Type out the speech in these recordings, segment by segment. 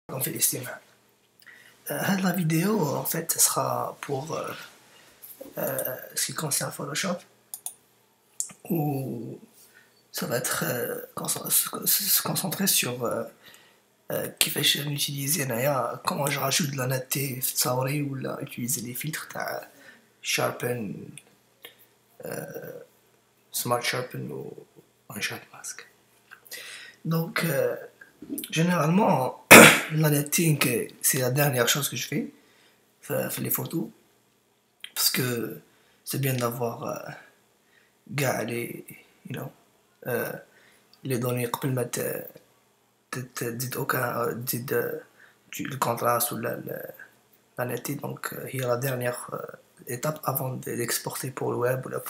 On fait l'estimation. La vidéo, en fait, ce sera pour ce qui concerne Photoshop, où ça va être se concentrer sur كيفاش نوتيليزي انايا comment je rajoute de la netteté في تصاوري ولا utiliser les filtres تاع sharpen smart sharpen ou one shot mask. Donc généralement la netting c'est la dernière chose que je fais les photos parce que c'est bien d'avoir les you know les données قبل ما تزيد aucun تزيد le contraste ou la netteté. Donc il y a la dernière étape avant d'exporter pour le web ou là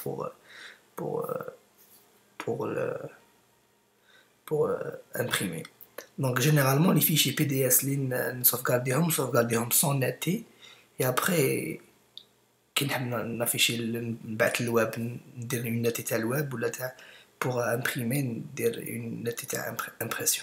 pour imprimer. Donc généralement les fichiers PDS لين نسوفغارديهم sans netteté et après كي نحب نافيشي نبعث للويب ندير une netteté تاع الويب ولا تاع pour imprimer ندير une netteté تاع impression.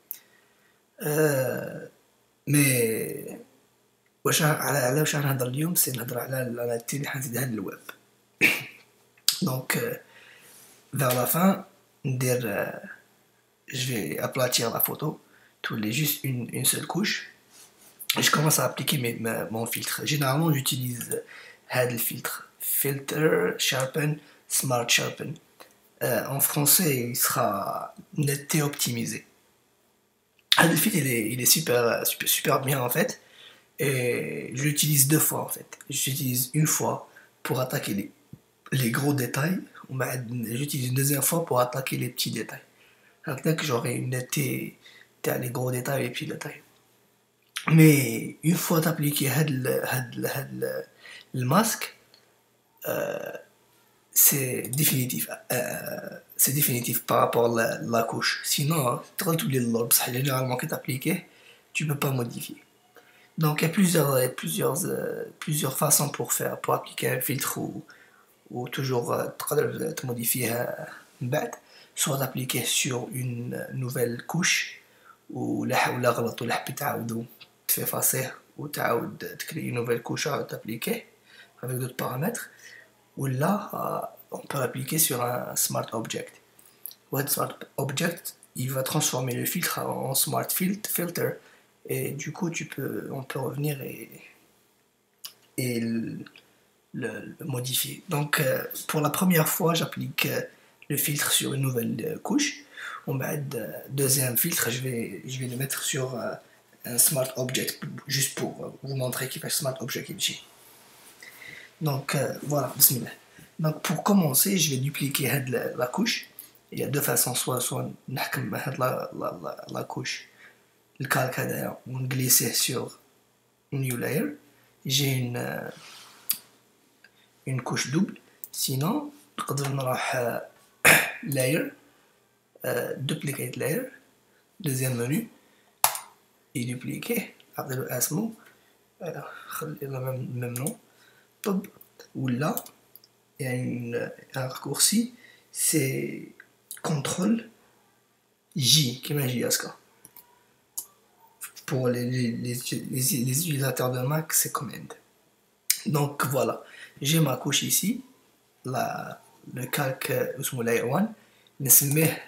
مي واش على واش نهضر اليوم سي نهضر على لا netteté اللي حنزيدها للويب. Donc vers la fin ندير je vais aplatir la photo, tourner juste une seule couche et je commence à appliquer mon filtre. Généralement j'utilise le filter sharpen smart sharpen. En français il sera netteté optimisé. Le filtre il est super bien en fait et je l'utilise deux fois en fait. J'utilise une fois pour attaquer les gros détails, j'utilise une deuxième fois pour attaquer les petits détails. Que j'aurai une netteté تاع les gros détails et petits détails. Mais une fois t'appliquer le masque, c'est définitif par rapport à la couche. Sinon tous les lobes généralement que t'appliquer tu peux pas modifier. Donc il y a plusieurs façons pour appliquer un filtre ou toujours te modifier بعد. Soit d'appliquer sur une nouvelle couche ولا غلط ولا حبيت تعاودو تفيفاسيه وتعاود تكري une nouvelle couche à t'appliquer avec d'autres paramètres ولا on peut l'appliquer sur un smart object. Un smart object il va transformer le filtre en smart filter et du coup on peut revenir et le modifier. Donc pour la première fois j'applique le filtre sur une nouvelle couche. Deuxième filtre, je vais le mettre sur un smart object juste pour vous montrer qu'il fait smart object ici. Donc voilà, bismillah. Donc pour commencer, je vais dupliquer la couche. Il y a deux façons, soit نحكم la couche le calque هذايا ونغليسيه sur une new layer. J'ai une couche double. Sinon نقدر نروح layer, duplicate layer, deuxième menu et dupliquer, après le اسمو خلينا même nom, طب ولا il y a un raccourci c'est CTRL J كيما جي اسكا. Pour les utilisateurs de Mac c'est command. Donc voilà, j'ai ma couche ici, le calque اسمه layer 1 نسميه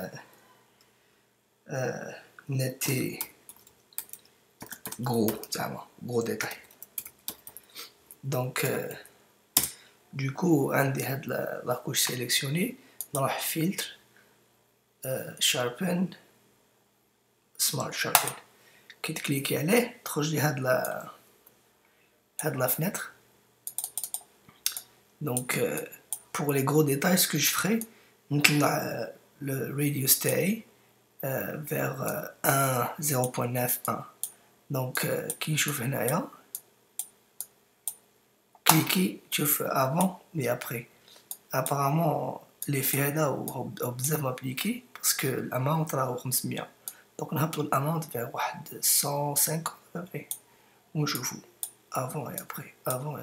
netteté gros détail. Donc du coup عندي la couche sélectionnée نروح filtre sharpen smart sharpen كي تكليكي عليه تخرج لي هاد la fenêtre. Donc pour les gros détails ce que je ferai نطلع le radius تاعي vers 0.91. donc كي نشوف هنايا كليكي تشوف avant et après. apparemment l'effet هذا هو بزاف مابليكي parce que l'amount راهو 500. donc نهبطو l'amount vers واحد 150 après ونشوفو avant et après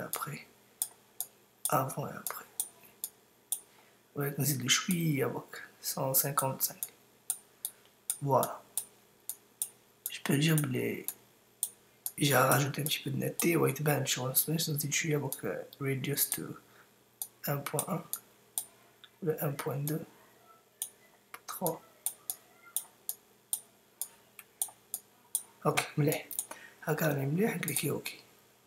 نزيد شوية برك 155. Voilà. Je peux dire j'ai rajouté un petit peu de netteté ويتبان شغل نزيد شوية بوك reduce to 1.1 ولا 1.2 3 اوكي مليح هاكا راني مليح نكليكي اوكي.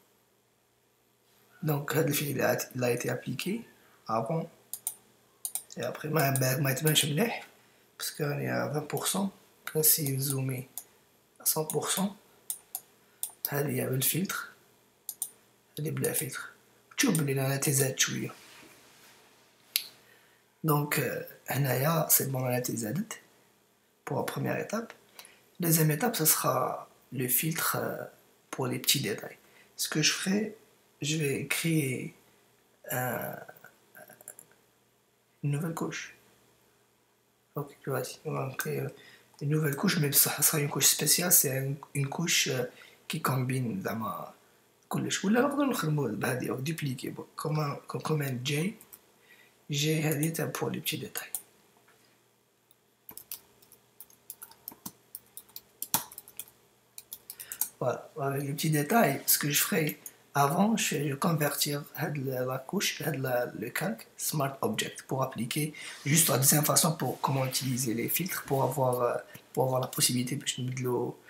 دونك هاد الفيل il a été appliqué avant et après ما يتبانش مليح باسكو راني à 20%. كنسي نزومي à 100%. هادي بالفلتر هادي بلا فلتر تشوف بلي الاناتي زاد شويه. دونك هنايا سي بون الاناتي زادت pour la première étape. Deuxième étape, ce sera le filtre pour les petits détails. Ce que je ferai, je vais créer une nouvelle couche. Ok, vas-y, on va créer une nouvelle couche, mais ça sera une couche spéciale, c'est une couche qui combine زعما كلش. ولا نقدروا نخدموا بهذه او dupliquer command J هذه تاع pour les petits détails. Voilà, avec les petits détails, ce que je ferai avant, je vais convertir la couche, le calque Smart Object pour appliquer juste la deuxième façon pour comment utiliser les filtres pour avoir la possibilité de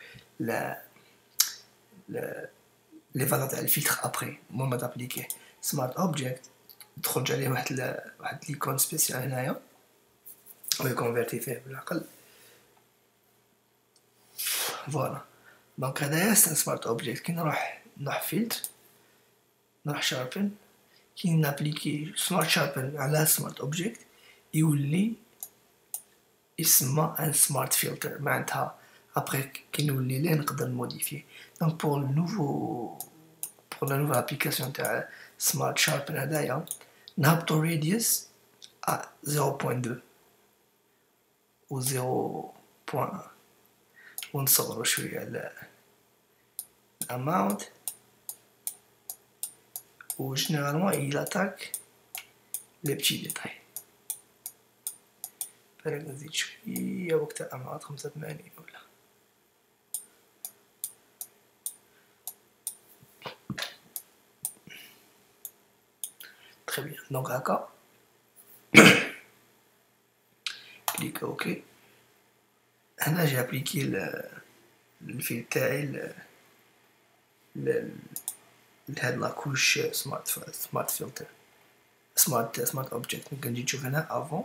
les valeurs du filtre après. Moi, je vais appliquer Smart Object, تخرج عليه واحد l'icône spéciale هنايا ويكونفيرتي فيه بالعقل. Voilà. دونك هدايا سي سمارت اوبجيكت. كي نروح فيلتر نروح شاربن كي نابليكي سمارت شاربن على سمارت اوبجيكت يولي يسمى ان سمارت فلتر. معناتها ابري كي نولي ليه نقدر نموديفيه. دونك بور لا نوفال ابليكاسيون تاع سمارت شاربن هدايا نهبطو راديوس ا 0.2 و 0.1 ونصغروا شوية على amount و généralement il attaque les petits détails. بالك نزيد شوية وقت amount 85 ولا très bien. donc هاكا كليك اوكي. هنا j'ai appliqué الفيل تاعي لهاد لاكوش سمارت فلتر سمارت اوبجيكت. نجي نشوف هنا avant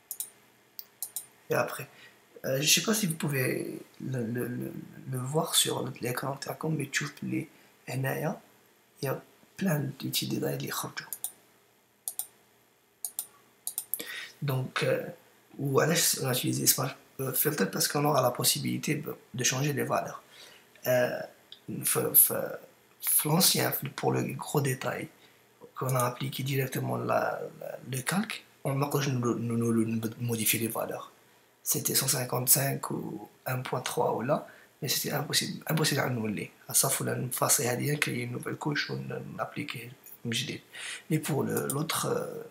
et après. Je sais pas si vous pouvez le voir sur l'écran تاعكم mais تشوف بلي هنايا il y a plein de petits détails اللي يخرجوا. donc وعلاش on a utilisé smart filter parce qu'on aura la possibilité de changer les valeurs. L'ancien, pour le gros détail qu'on a appliqué directement le calque, on a modifier les valeurs. C'était 155 ou 1.3 ou là, mais c'était impossible à annuler. À ça, il faut créer une nouvelle couche ou l'appliquer. Mais pour l'autre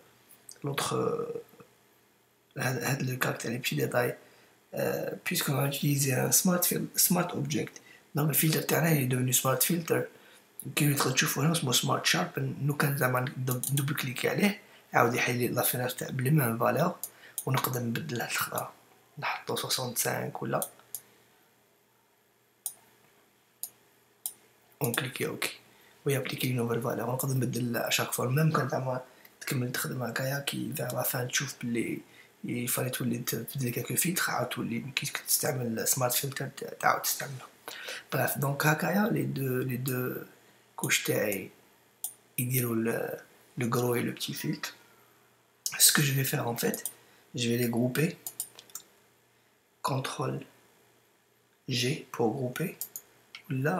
le calque, les petits détails, puisqu'on a utilisé un smart object, donc le filtre تاعنا est devenu smart filter. كي تشوفوا هنا اسمه سمارت شاربن. نو كان زعما ندوبل كليكي عليه عاود يحل لي لافيناج تاع بلي ميم فالور ونقدر نبدلها الخضرا نحطو 65 ولا ونكليكي اوكي ويابليكي نوفل فالور ونقدر نبدل اشاك فوا. ميم كان زعما تكمل تخدم هكايا كي فيغ لافان تشوف بلي يفالي تولي تبدل كالكو فيلتر عاود تولي كي تستعمل سمارت فلتر تعاود تستعملها. bref donc هكايا les deux couches تاعي يديروا le gros et le petit filtre. Ce que je vais faire en fait, je vais les grouper. CTRL G pour grouper. Là,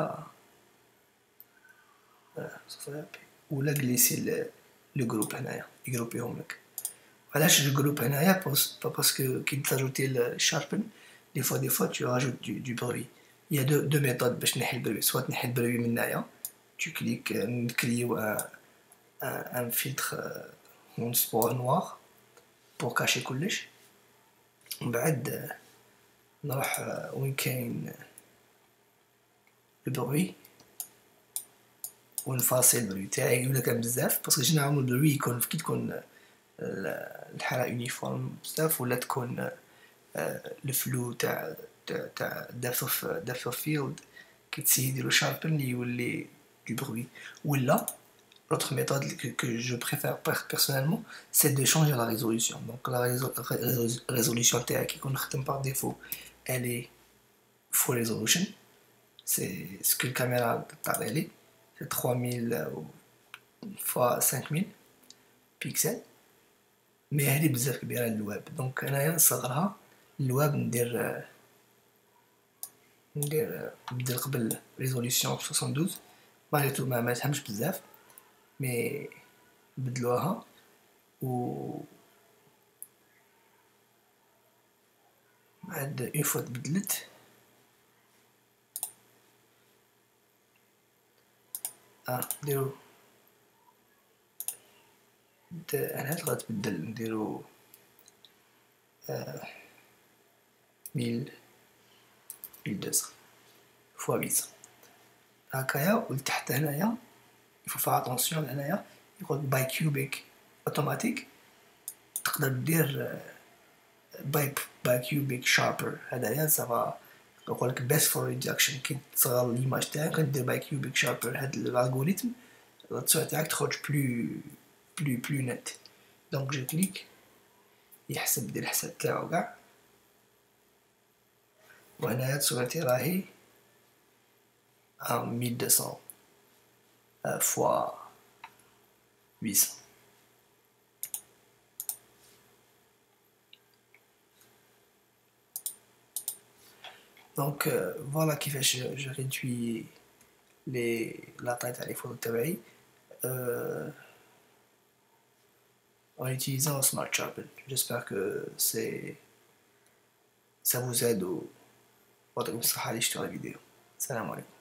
voilà, ça fait ou là glisser le groupe هنايا يجروبيهم لك. علاش je groupe هنايا parce que كي تاجوتي le sharpen des fois tu rajoutes du bruit. Il y a deux méthodes باش نحي البروي. soit نحي البروي من هنايا tu cliques نكريو un filtre noir pour cacher كلش. ومن بعد نروح وين كاين البروي ونفاصل البروي تاعي يولي كان بزاف، باسكو جينيرالمون البروي يكون كي تكون الحالة يونيفورم بزاف ولا تكون الفلو تاع depth of field كي تسيي يديرو شاربن يولي du bruit. ولا l'autre méthode que je préfère personnellement, c'est de changer la résolution. Donc la résolution تاعي كي يكون نخدم par défaut elle est full resolution, c'est ce que la caméra تعطي لي، c'est 3000 fois 5000 بيكسل، مي هادي بزاف كبيرة للويب، دونك انايا نصغرها للويب ندير بدل قبل ريزوليسيون 72 مالغري ما عملتهمش بزاف مي بدلوها و بعد اون فوا تبدلت نديرو انا هاد غتبدل نديرو 1200 فوا 800 هكايا. ولتحت هنايا يفو فا اتونسيون هنايا يقول باي كيوبيك اوتوماتيك، تقدر دير باي كيوبيك شاربر، هدايا سافا يقولك بيست فور ريدكشن. كي تصغر ليماج تاعك كدير باي كيوبيك شاربر، هاد الالغوريثم التصوير تاعك تخرج بلو نت. دونك جو كليك يحسب يدير الحساب تاعو قاع، وهنايا تصويرتي راهي 1200 فوا 800. دونك فوالا كيفاش جو ريدوي لا طاي تاع لي فوتو تاوعي en utilisant Smart Sharpen. J'espère que ça vous aide ou يعطيكم الصحة اللي شفتوا الفيديو. السلام عليكم.